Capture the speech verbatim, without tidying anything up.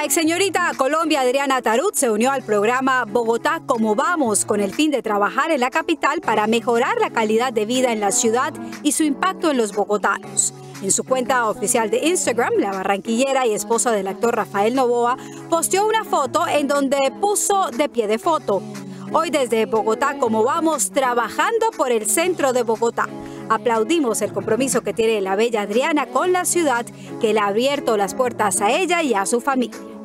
ex señorita Colombia Adriana Tarut se unió al programa Bogotá Como Vamos con el fin de trabajar en la capital para mejorar la calidad de vida en la ciudad y su impacto en los bogotanos. En su cuenta oficial de Instagram, la barranquillera y esposa del actor Rafael Novoa posteó una foto en donde puso de pie de foto. Hoy desde Bogotá Como Vamos, trabajando por el centro de Bogotá. Aplaudimos el compromiso que tiene la bella Adriana con la ciudad, que le ha abierto las puertas a ella y a su familia.